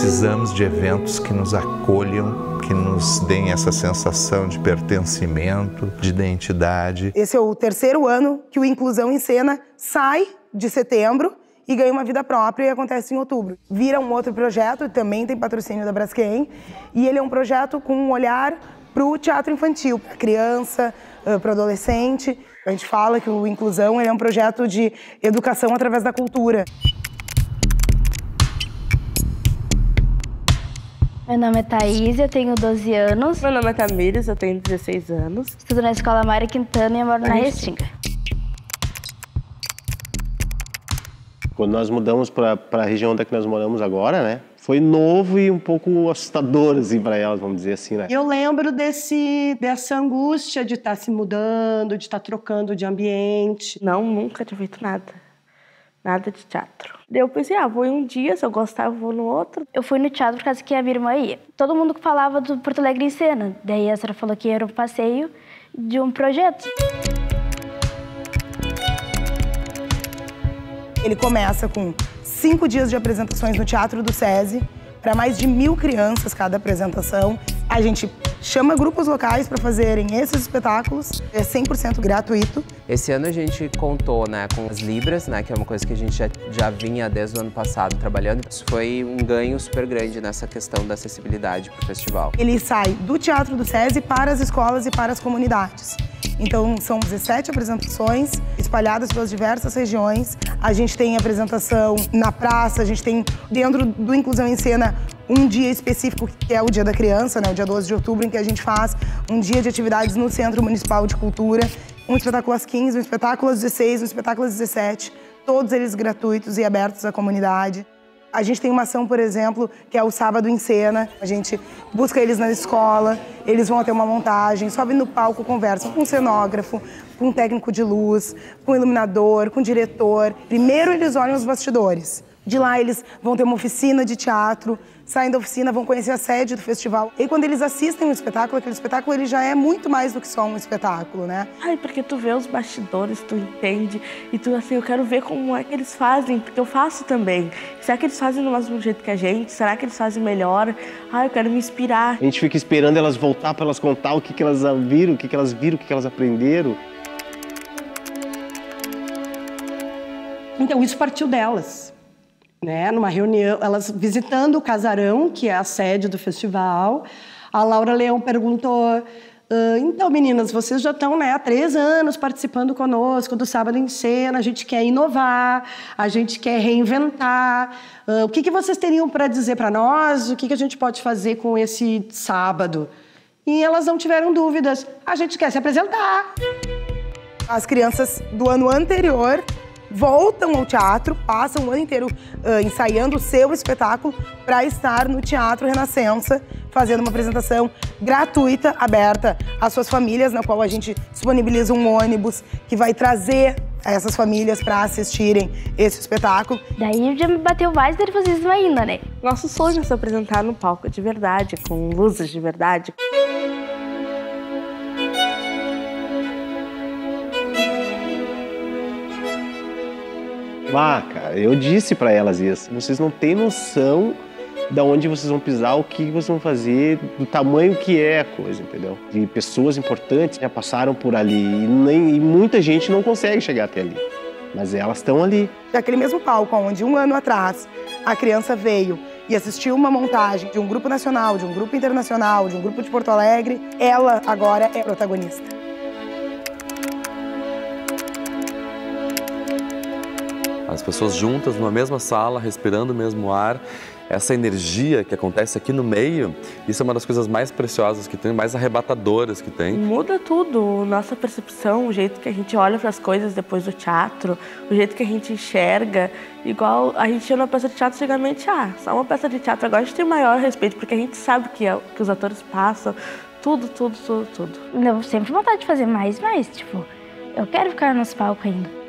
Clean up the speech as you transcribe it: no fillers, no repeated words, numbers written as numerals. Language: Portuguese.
precisamos de eventos que nos acolham, que nos deem essa sensação de pertencimento, de identidade. Esse é o terceiro ano que o Inclusão em Cena sai de setembro e ganha uma vida própria e acontece em outubro. Vira um outro projeto, também tem patrocínio da Braskem, e ele é um projeto com um olhar para o teatro infantil, para criança, para o adolescente. A gente fala que o Inclusão ele é um projeto de educação através da cultura. Meu nome é Thaís, eu tenho 12 anos. Meu nome é Tamires, eu tenho 16 anos. Estudo na Escola Mário Quintana e eu moro na Restinga. Quando nós mudamos para a região onde é que nós moramos agora, né? Foi novo e um pouco assustador, assim, para elas, vamos dizer assim, né? Eu lembro dessa angústia de estar se mudando, de estar trocando de ambiente. Não, nunca tinha feito nada. Nada de teatro. Daí eu pensei, vou em um dia, se eu gostar, eu vou no outro. Eu fui no teatro por causa que a minha irmã ia. Todo mundo falava do Porto Alegre em Cena. Daí a senhora falou que era um passeio de um projeto. Ele começa com 5 dias de apresentações no Teatro do SESI, para mais de 1000 crianças cada apresentação. A gente chama grupos locais para fazerem esses espetáculos, é 100% gratuito. Esse ano a gente contou, né, com as Libras, né, que é uma coisa que a gente já vinha desde o ano passado trabalhando. Isso foi um ganho super grande nessa questão da acessibilidade para o festival. Ele sai do Teatro do SESI para as escolas e para as comunidades. Então, são 17 apresentações espalhadas pelas diversas regiões. A gente tem apresentação na praça, a gente tem dentro do Inclusão em Cena um dia específico que é o Dia da Criança, né, o dia 12 de outubro, em que a gente faz um dia de atividades no Centro Municipal de Cultura. Um espetáculo às 15, um espetáculo às 16, um espetáculo às 17, todos eles gratuitos e abertos à comunidade. A gente tem uma ação, por exemplo, que é o Sábado em Cena. A gente busca eles na escola, eles vão até uma montagem, sobem no palco, conversam com um cenógrafo, com um técnico de luz, com um iluminador, com um diretor. Primeiro eles olham os bastidores. De lá eles vão ter uma oficina de teatro, saem da oficina, vão conhecer a sede do festival. E quando eles assistem o espetáculo, aquele espetáculo ele já é muito mais do que só um espetáculo, né? Porque tu vê os bastidores, tu entende, e tu assim, eu quero ver como é que eles fazem, porque eu faço também. Será que eles fazem do mesmo jeito que a gente? Será que eles fazem melhor? Eu quero me inspirar. A gente fica esperando elas voltar para elas contar o que elas viram, o que elas aprenderam. Então, isso partiu delas. Né, numa reunião, elas visitando o Casarão, que é a sede do festival, a Laura Leão perguntou, então meninas, vocês já estão, né, há 3 anos participando conosco do Sábado em Cena, a gente quer inovar, a gente quer reinventar, o que vocês teriam para dizer para nós, o que a gente pode fazer com esse sábado? E elas não tiveram dúvidas, a gente quer se apresentar. As crianças do ano anterior voltam ao teatro, passam o ano inteiro ensaiando o seu espetáculo para estar no Teatro Renascença, fazendo uma apresentação gratuita, aberta às suas famílias, na qual a gente disponibiliza um ônibus que vai trazer essas famílias para assistirem esse espetáculo. Daí já me bateu mais nervosismo ainda, né? Nosso sonho é se apresentar no palco de verdade, com luzes de verdade. Cara, eu disse para elas isso. Vocês não têm noção de onde vocês vão pisar, o que vocês vão fazer, do tamanho que é a coisa, entendeu? E pessoas importantes já passaram por ali e muita gente não consegue chegar até ali. Mas elas estão ali. Daquele mesmo palco onde 1 ano atrás a criança veio e assistiu uma montagem de um grupo nacional, de um grupo internacional, de um grupo de Porto Alegre, ela agora é protagonista. As pessoas juntas numa mesma sala, respirando o mesmo ar, essa energia que acontece aqui no meio, isso é uma das coisas mais preciosas que tem, mais arrebatadoras que tem. Muda tudo, nossa percepção, o jeito que a gente olha para as coisas depois do teatro, o jeito que a gente enxerga. Igual a gente ia numa peça de teatro antigamente, só uma peça de teatro. Agora a gente tem maior respeito, porque a gente sabe que os atores passam, tudo. Eu sempre vontade de fazer mais, tipo, eu quero ficar nos palcos ainda.